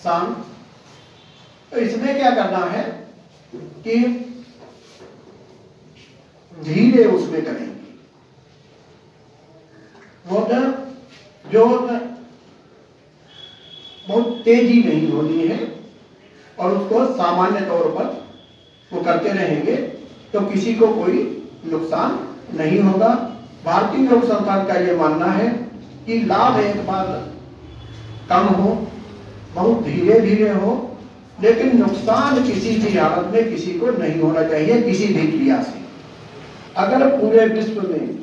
शांत। तो इसमें क्या करना है कि धीरे उसमें करेंगे, वो जो बहुत तेजी नहीं होनी है और उसको सामान्य तौर पर वो करते रहेंगे तो किसी को कोई नुकसान नहीं होगा। भारतीय योग संस्थान का ये मानना है कि लाभ एक बार कम हो, बहुत धीरे धीरे हो, लेकिन नुकसान किसी भी हालत में किसी को नहीं होना चाहिए किसी भी क्रिया से। अगर पूरे विश्व में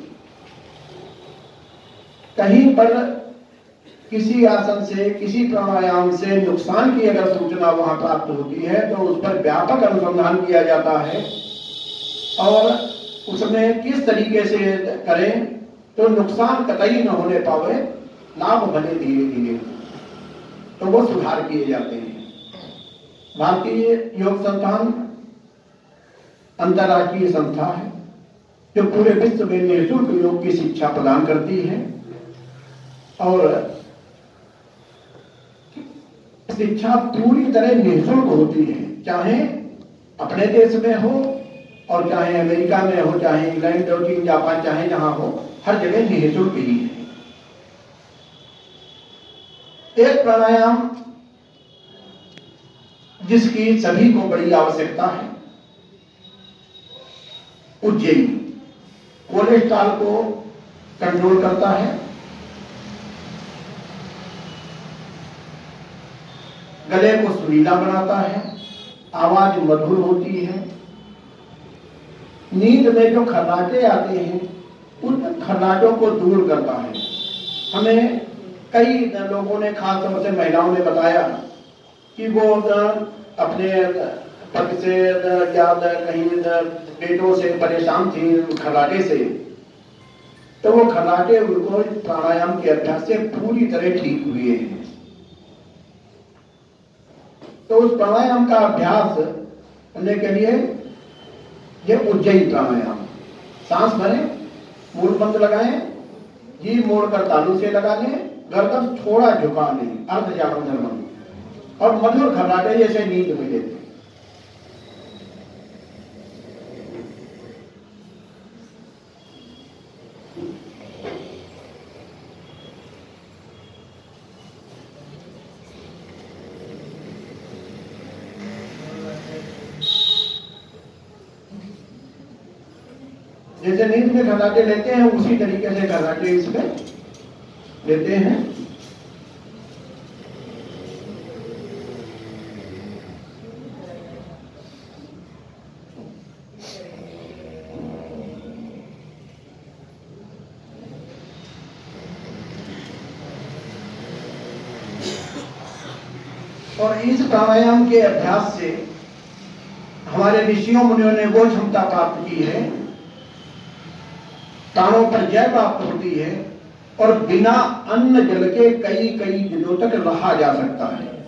कहीं पर किसी आसन से, किसी प्राणायाम से नुकसान की अगर सूचना वहां प्राप्त होती है तो उस पर व्यापक अनुसंधान किया जाता है और उसमें किस तरीके से करें तो नुकसान कतई न होने पावे, लाभ भले धीरे धीरे, तो वो सुधार किए जाते हैं। भारतीय योग संस्थान अंतर्राष्ट्रीय संस्था है जो पूरे विश्व में निःशुल्क योग की शिक्षा प्रदान करती है और शिक्षा पूरी तरह निःशुल्क होती है, चाहे अपने देश में हो और चाहे अमेरिका में हो, चाहे इंग्लैंड और चीन जापान चाहे जहां हो, हर जगह निःशुल्क ही है। एक प्राणायाम जिसकी सभी को बड़ी आवश्यकता है, उज्जयी, कोलेस्ट्रॉल को कंट्रोल करता है, गले को सुरीला बनाता है, आवाज मधुर होती है, नींद में जो खर्राटे आते हैं उन खर्राटों को दूर करता है। हमें कई लोगों ने, खास तौर से महिलाओं ने बताया कि वो अपने पति से या कहीं पेटों से परेशान थी खर्राटे से, तो वो खर्राटे उनको प्राणायाम के अभ्यास से पूरी तरह ठीक हुए हैं। तो उस प्राणायाम का अभ्यास करने के लिए ये उज्जयी प्राणायाम, सांस भरें, मूल बंद लगाएं, जी मोड़कर तालू से लगा लें, गर्दन थोड़ा झुका लें, अर्ध जागरण और मधुर खर्राटे जैसे नींद में लेते। जैसे नींद में खर्राटे लेते हैं उसी तरीके से खर्राटे इसमें लेते हैं। और इस प्राणायाम के अभ्यास से हमारे ऋषियों मुनियों ने वो क्षमता प्राप्त की है, प्राणों पर जय प्राप्त होती है और बिना अन्न जल के कई कई दिनों तक रहा जा सकता है।